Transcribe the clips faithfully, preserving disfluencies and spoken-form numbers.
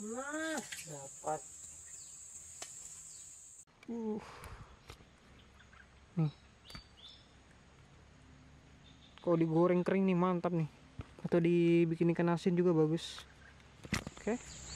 Nah, dapat. Uh. Nih. Kalau digoreng kering nih mantap nih. Atau dibikin ikan asin juga bagus. Oke.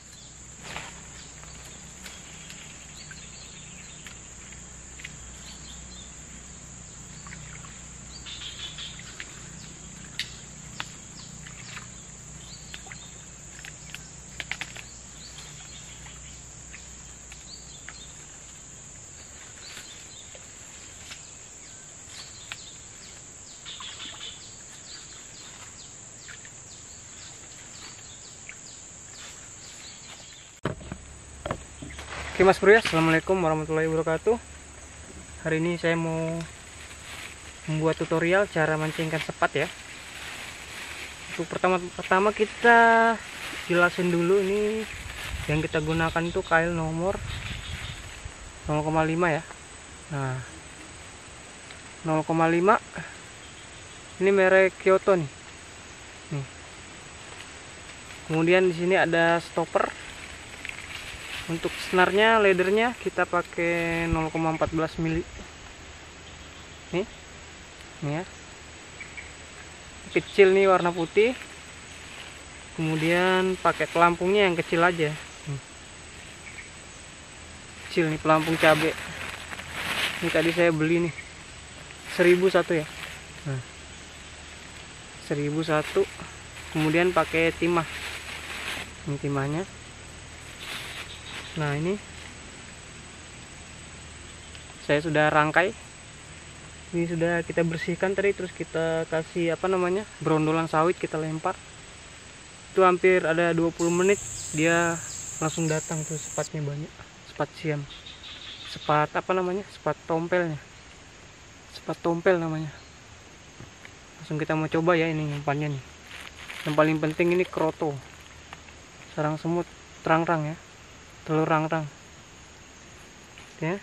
Oke Mas Bro ya, assalamualaikum warahmatullahi wabarakatuh. Hari ini saya mau membuat tutorial cara mancing ikan sepat ya. Untuk pertama-tama kita jelasin dulu ini yang kita gunakan itu kail nomor nol koma lima ya. Nah, nol koma lima ini merek Kyoto nih. Nih. Kemudian di sini ada stopper. Untuk senarnya, leadernya kita pakai nol koma empat belas mili. Nih, nih ya. Kecil nih warna putih. Kemudian pakai pelampungnya yang kecil aja. Nih. Kecil nih pelampung cabe. Ini tadi saya beli nih seribu satu ya. Nah, seribu satu. Kemudian pakai timah. Ini timahnya. Nah, ini saya sudah rangkai. Ini sudah kita bersihkan tadi, terus kita kasih apa namanya brondolan sawit, kita lempar. Itu hampir ada dua puluh menit dia langsung datang tuh sepatnya banyak. Sepat siam. Sepat apa namanya? Sepat tompelnya. Sepat tompel namanya. Langsung kita mau coba ya ini umpannya nih. Yang paling penting ini kroto. Sarang semut terang-terang ya. Telur rang-rang ya.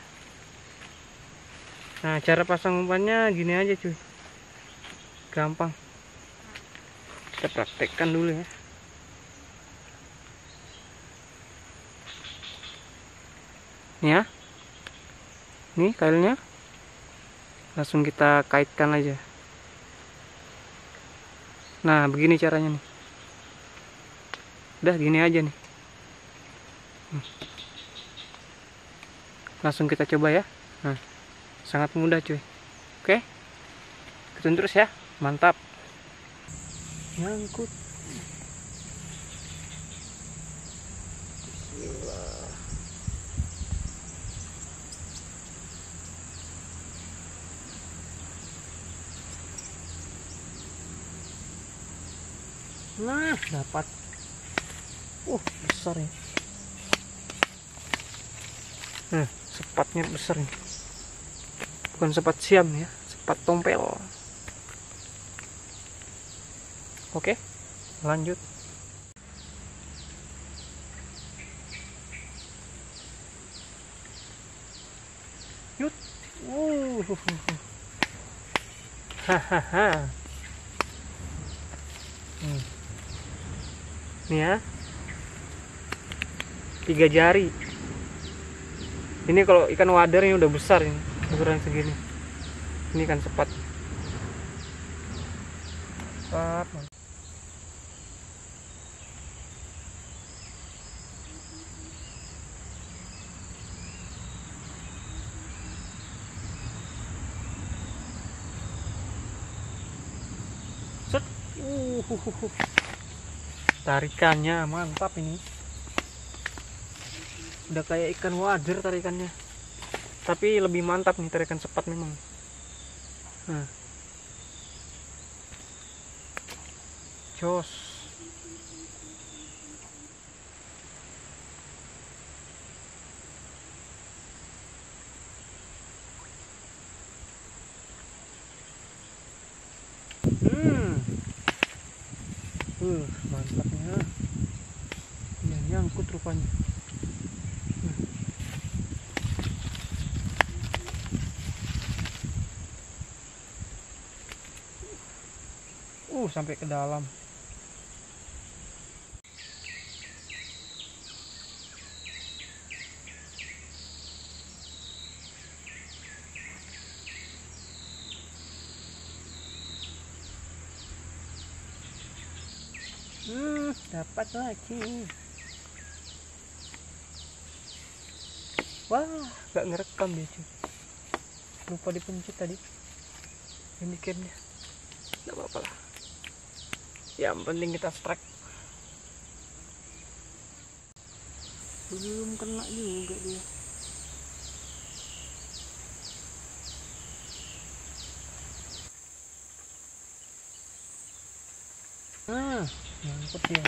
Nah, cara pasang umpannya gini aja cuy, gampang. Kita praktekkan dulu ya. Nih ya, nih kailnya langsung kita kaitkan aja. Nah, begini caranya nih. Udah gini aja nih. Langsung kita coba ya. Nah, sangat mudah cuy. Oke, ikutin terus ya, mantap. Nyangkut. Bismillah. Nah, dapat. Uh, besar ya. Nah, sepatnya besar nih. Bukan sepat siam ya, sepat tompel. Oke, lanjut. Yut. Uh. Hahaha. Hmm. Nih ya. Tiga jari. Ini kalau ikan wader ini udah besar ini, ukuran segini. Ini kan sepat. Sepat. Set. Uh. Tarikannya mantap ini. Udah kayak ikan wader tarikannya, tapi lebih mantap nih tarikan sepat memang. Nah, jos. Hmm, uh, mantapnya. Ya, nyangkut rupanya. Uh, sampai ke dalam. dapat lagi. Wah, gak ngerekam dia cuy. Lupa dipencet tadi handycamnya. Gak apa-apa lah. Yang penting kita strike. Belum kena juga dia. Ah, nyangkut dia.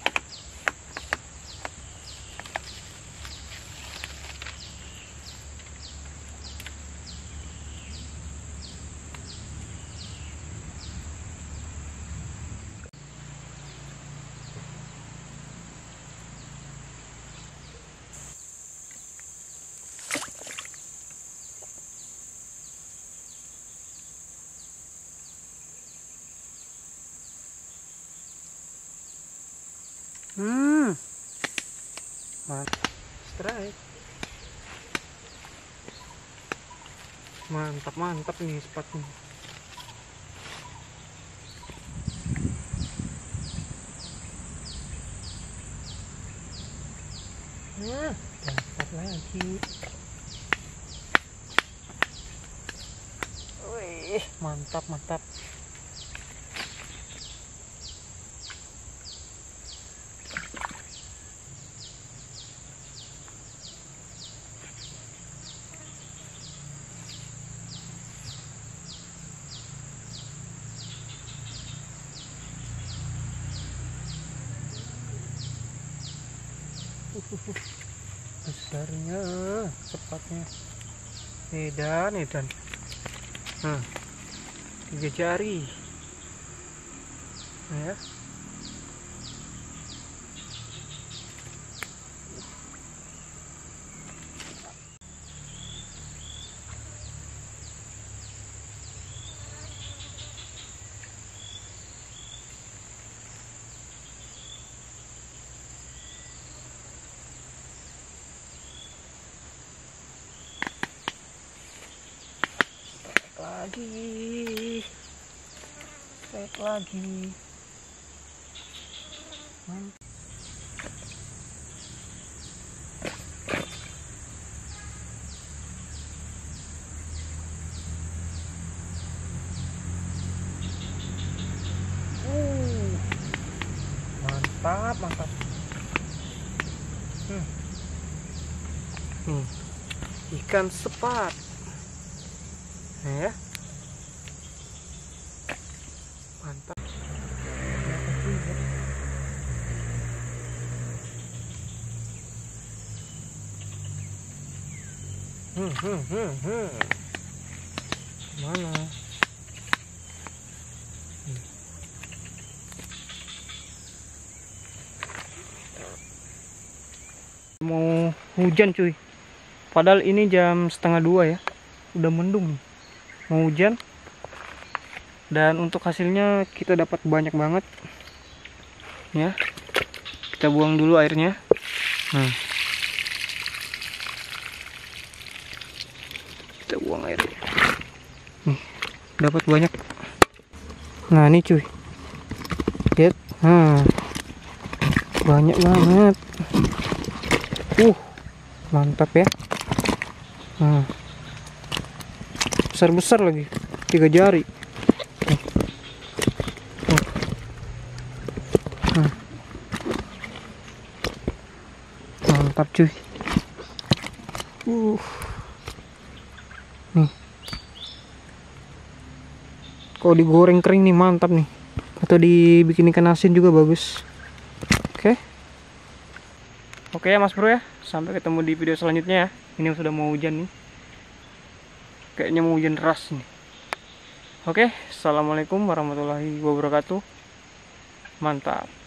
Hmm, mantap, strike. Mantap mantap nih spotnya. Nah, dapat lagi. Wih, mantap mantap. Besarnya, cepatnya. Edan, edan. Nah, tiga jari. Nah, ya. Lagi, strike lagi. Mantap. Uh, mantap, mantap. Hmm. Hmm. Ikan sepat. Ya, mantap. Hmm, hmm, hmm, hmm. Mana? Hmm. Mau hujan cuy. Padahal ini jam setengah dua ya. Udah mendung nih. Mau hujan. Dan untuk hasilnya kita dapat banyak banget. Ya. Kita buang dulu airnya. Nah. Kita buang airnya. Nih, dapat banyak. Nah, ini cuy. Lihat. Nah. Banyak banget. Uh, mantap ya. Nah. Besar-besar lagi, tiga jari. Nah. Mantap cuy. Uh. Nih. Kalau digoreng kering nih mantap nih. Atau dibikin ikan asin juga bagus. Oke. Oke ya Mas Bro ya. Sampai ketemu di video selanjutnya ya. Ini sudah mau hujan nih. Kayaknya mau hujan deras nih. Oke, assalamualaikum warahmatullahi wabarakatuh. Mantap.